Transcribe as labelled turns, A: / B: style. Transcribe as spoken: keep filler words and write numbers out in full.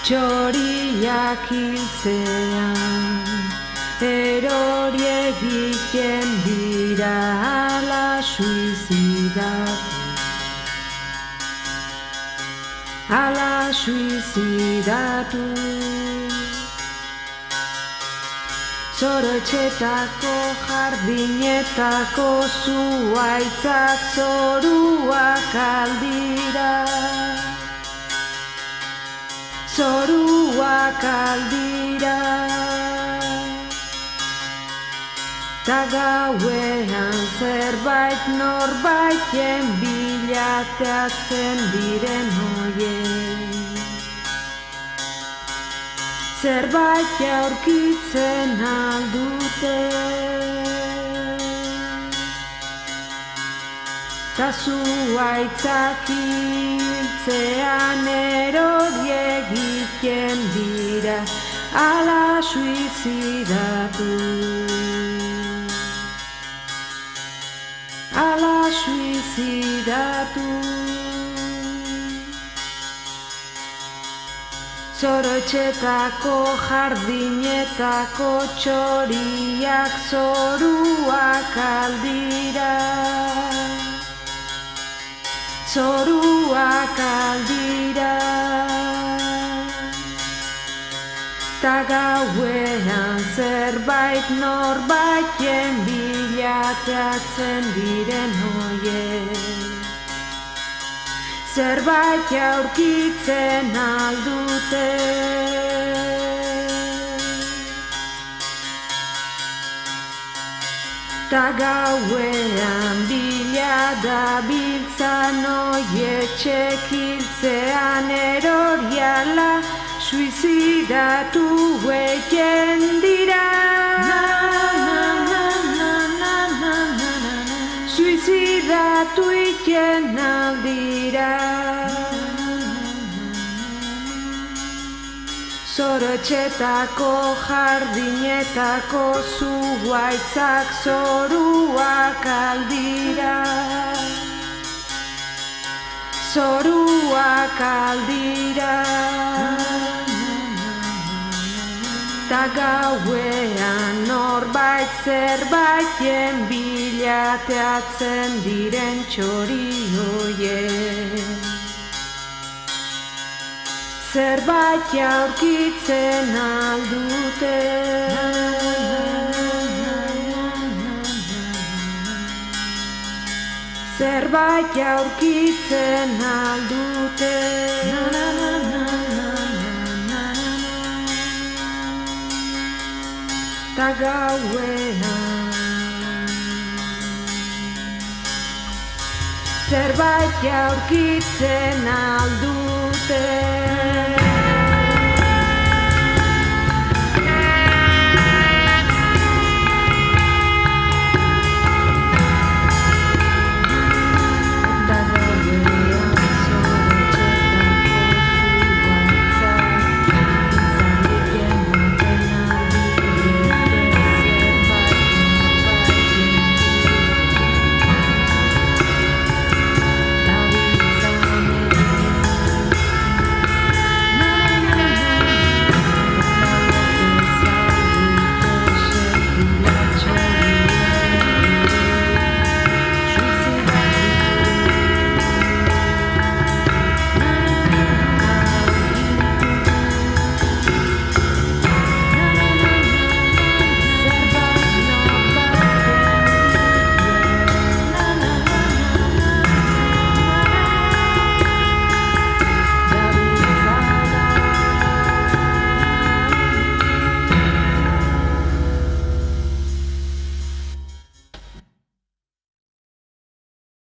A: txoriak hiltzean, erori egiten dira ala suizidatu, ala suizidatu. Zoretxetako jardinetako zuhaitzak zoruak aldira, zoruak aldira. Ta gauean zerbait norbaiten bilateatzen diren hoiek, zerbait aurkitzen aldute. Ta zuhaitzak hiltzean erori egiten dira ala suizidatu, ala suizidatu. Zoretxetako jardinetako txoriak zoruak aldira, zoruak aldira. Ta gauean zerbait norbaiten bilateatzen diren hoiek, zerbait aurkitzen aldute. Ta gauean bila dabiltzan hoiek txekiltzean erori ala suizidatu egiten dira, suizidatu egiten aldira. Zoretxetako jardinetako zuhaitzak zoruak aldira, zoruak aldira. Ta gauean norbait zerbaiten bilateatzen diren txori hoiek, zerbait aurkitzen aldute. Zerbait aurkitzen aldute. Ta gauean zerbait aurkitzen aldute.